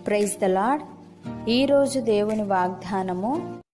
Praise the lord. ఈరోజు దేవుని వాగ్దానము,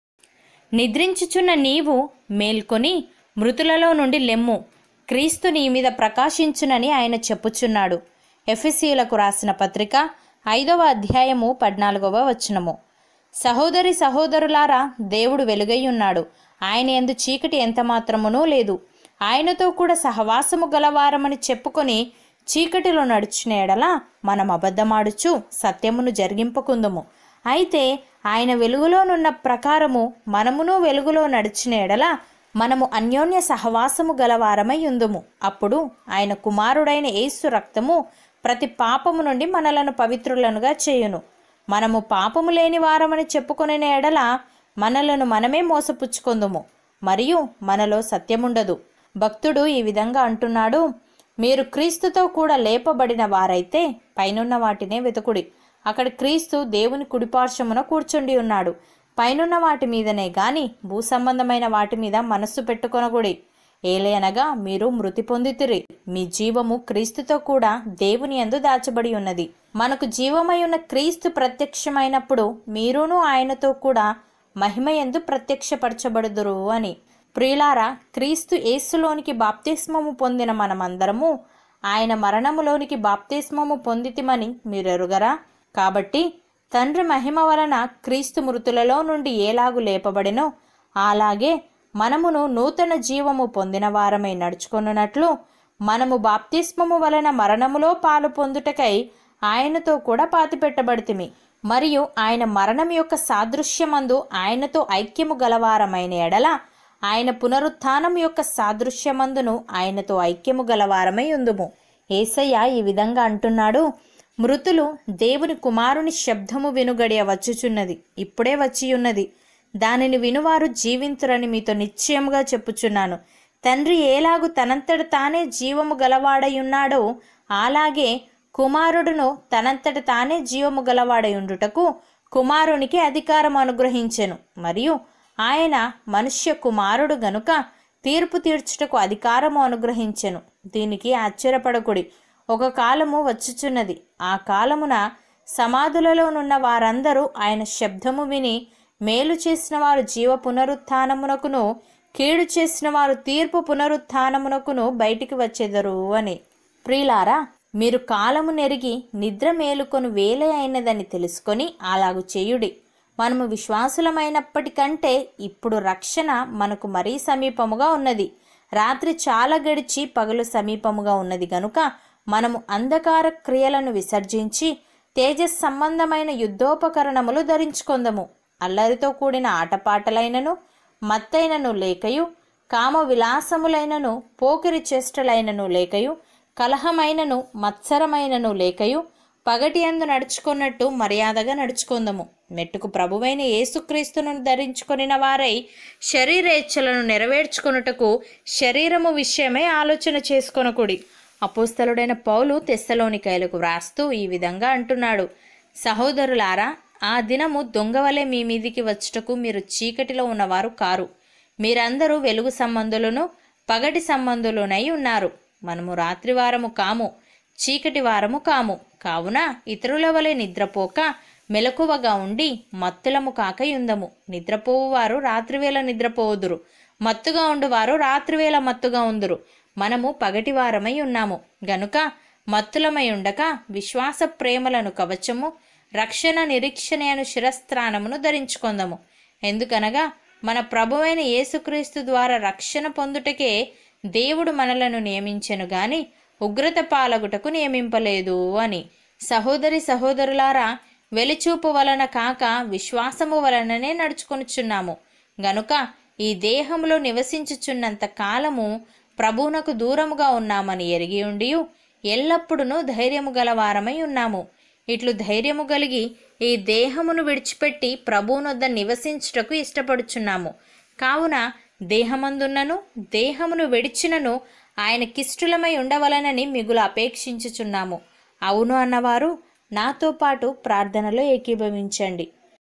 నిద్రించుచున్న నీవు మేల్కొని మృతులలో నుండి లెమ్ము, క్రీస్తు నీ మీద ప్రకాశించునని ఆయన చెప్పుచున్నాడు. ఎఫెసీయులకు రాసిన పత్రిక 5వ అధ్యాయము 14వ వచనము. సహోదరి సహోదరులారా, దేవుడు వెలుగై ఉన్నాడు, ఆయన యందు చీకటి ఎంత మాత్రమునూ లేదు. ఆయనతో కూడా సహవాసము గలవారమని చెప్పుకొని చీకటిలో నడుచిన ఎడల మనం అబద్ధమాడుచు సత్యమును జరిగింపకుందుము. అయితే ఆయన వెలుగులోనున్న ప్రకారము మనమును వెలుగులో నడిచిన ఎడల మనము అన్యోన్య సహవాసము గలవారమై ఉందుము. అప్పుడు ఆయన కుమారుడైన యేసు రక్తము ప్రతి పాపము నుండి మనలను పవిత్రులనుగా చేయును. మనము పాపము లేని వారమని చెప్పుకొనే ఎడల మనలను మనమే మోసపుచ్చుకొందుము, మరియు మనలో సత్యముండదు. భక్తుడు ఈ విధంగా అంటున్నాడు, మీరు క్రీస్తుతో కూడా లేపబడిన వారైతే పైనున్న వాటినే వెతుకుడి. అక్కడ క్రీస్తు దేవుని కుడిపార్శ్వమున కూర్చుండి ఉన్నాడు. పైనున్న వాటి మీదనే గాని భూ సంబంధమైన వాటి మీద మనస్సు పెట్టుకొనగుడి. ఏలయనగా మీరు మృతి పొందితిరి, మీ జీవము క్రీస్తుతో కూడా దేవుని యందు దాచబడి ఉన్నది. మనకు జీవమై ఉన్న క్రీస్తు ప్రత్యక్షమైనప్పుడు మీరును ఆయనతో కూడా మహిమయందు ప్రత్యక్షపరచబడుదురు అని. ప్రియులారా, క్రీస్తు యేసులోనికి బాప్తిస్మము పొందిన మనమందరము ఆయన మరణములోనికి బాప్తిస్మము పొందితిమని మీరెరుగరా? కాబట్టి తండ్రి మహిమ వలన క్రీస్తు మృతులలో నుండి ఏలాగు లేపబడినో అలాగే మనమును నూతన జీవము పొందిన వారమై నడుచుకొనున్నట్లు మనము బాప్తిస్మము వలన మరణములో పాలు పొందుటకై ఆయనతో కూడా పాతిపెట్టబడితిమి. మరియు ఆయన మరణం యొక్క సాదృశ్యమందు ఆయనతో ఐక్యము గలవారమైన ఎడల ఆయన పునరుత్థానం యొక్క సాదృశ్యమందును ఆయనతో ఐక్యము గలవారమై ఉందుము. యేసయ్య ఈ విధంగా అంటున్నాడు, మృతులు దేవుని కుమారుని శబ్దము వినుగడియ వచ్చుచున్నది, ఇప్పుడే వచ్చియున్నది. దానిని వినువారు జీవింతురని మీతో నిశ్చయముగా చెప్పుచున్నాను. తండ్రి ఏలాగు తనంతట తానే జీవము గలవాడయున్నాడో అలాగే కుమారుడును తనంతట తానే జీవము గలవాడయుండుటకు కుమారునికి అధికారం అనుగ్రహించెను. మరియు ఆయన మనుష్య కుమారుడు గనుక తీర్పు తీర్చుటకు అధికారము అనుగ్రహించెను. దీనికి ఆశ్చర్యపడకుడి, ఒక కాలము వచ్చుచున్నది, ఆ కాలమున సమాధులలోనున్న వారందరూ ఆయన శబ్దము విని మేలు చేసిన వారు జీవ పునరుత్థానమునకును కీడు చేసిన వారు తీర్పు పునరుత్థానమునకును బయటికి వచ్చెదరు అని. ప్రియులారా, మీరు కాలము నెరిగి నిద్ర మేలుకొను వేళ అయినదని తెలుసుకొని అలాగు చేయుడి. మనము విశ్వాసులమైనప్పటికంటే ఇప్పుడు రక్షణ మనకు మరీ సమీపముగా ఉన్నది. రాత్రి చాలా గడిచి పగలు సమీపముగా ఉన్నది గనుక మనము అంధకార క్రియలను విసర్జించి తేజస్ సంబంధమైన యుద్ధోపకరణములు ధరించుకొందము. అల్లరితో కూడిన ఆటపాటలైనను మత్తైనను లేకయు, కామ విలాసములైనను పోకిరి చేష్టలైనను లేకయు, కలహమైనను మత్సరమైనను లేకయు పగటి యందు నడుచుకున్నట్టు మర్యాదగా నడుచుకుందము. మెట్టుకు ప్రభువైన యేసుక్రీస్తును ధరించుకొనిన వారై శరీరేచ్ఛలను నెరవేర్చుకొనుటకు శరీరము విషయమై ఆలోచన చేసుకొనకుడి. అపోస్తలుడైన పౌలు తెస్సలోనికైలకు వ్రాస్తూ ఈ విధంగా అంటున్నాడు, సహోదరులారా, ఆ దినము దొంగవలే మీ మీదికి వచ్చుటకు మీరు చీకటిలో ఉన్నవారు కారు. మీరందరూ వెలుగు సంబంధులను పగటి సంబంధులునై ఉన్నారు. మనము రాత్రివారము కాము, చీకటి వారము కాము. కావున ఇతరుల వలె నిద్రపోక మెలకువగా ఉండి మత్తులము కాకయుందము. నిద్రపోవువారు రాత్రివేళ నిద్రపోవుదురు, మత్తుగా ఉండువారు రాత్రివేళ మత్తుగా ఉందురు. మనము పగటి వారమై ఉన్నాము గనుక మత్తులమై ఉండక విశ్వాస ప్రేమలను కవచము, రక్షణ నిరీక్షణ అను శిరస్త్రాణమును ధరించుకొందము. ఎందుకనగా మన ప్రభువైన యేసుక్రీస్తు ద్వారా రక్షణ పొందుటకే దేవుడు మనలను నియమించెను గాని ఉగ్రత పాలగుటకు నియమింపలేదు అని. సహోదరి సహోదరులారా, వెలిచూపు వలన కాక విశ్వాసము వలననే నడుచుకొనుచున్నాము గనుక ఈ దేహంలో నివసించుచున్నంత కాలము ప్రభువునకు దూరముగా ఉన్నామని ఎరిగి ఉండియు ఎల్లప్పుడూ ధైర్యము గలవారమై ఉన్నాము. ఇట్లు ధైర్యము కలిగి ఈ దేహమును విడిచిపెట్టి ప్రభువునొద్ద నివసించుటకు ఇష్టపడుచున్నాము. కావున దేహమందున్నను దేహమును విడిచినను ఆయనకిష్టులమై ఉండవలనని మిగులు అపేక్షించుచున్నాము. అవును అన్నవారు నాతో పాటు ప్రార్థనలో ఏకీభవించండి.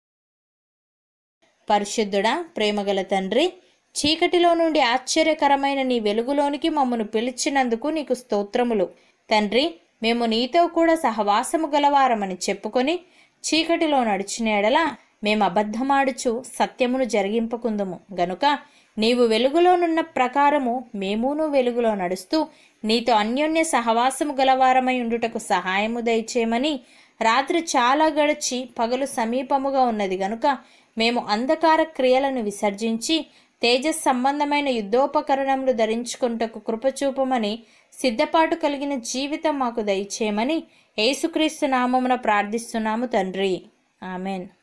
పరిశుద్ధుడా, ప్రేమగల తండ్రి, చీకటిలో నుండి ఆశ్చర్యకరమైన నీ వెలుగులోనికి మమ్మను పిలిచినందుకు నీకు స్తోత్రములు. తండ్రి, మేము నీతో కూడా సహవాసము గలవారమని చెప్పుకొని చీకటిలో నడిచిన ఎడల మేము అబద్ధమాడుచు సత్యమును జరిగింపకుందుము. గనుక నీవు వెలుగులోనున్న ప్రకారము మేమును వెలుగులో నడుస్తూ నీతో అన్యోన్య సహవాసము గలవారమై ఉండుటకు సహాయము దయచేయమని. రాత్రి చాలా గడిచి పగలు సమీపముగా ఉన్నది గనుక మేము అంధకార క్రియలను విసర్జించి తేజస్ సంబంధమైన యుద్ధోపకరణములు ధరించుకుంటకు కృపచూపమని సిద్ధపాటు కలిగిన జీవితం మాకు దయచేయమని యేసుక్రీస్తు నామమున ప్రార్థిస్తున్నాము తండ్రి. ఆమెన్.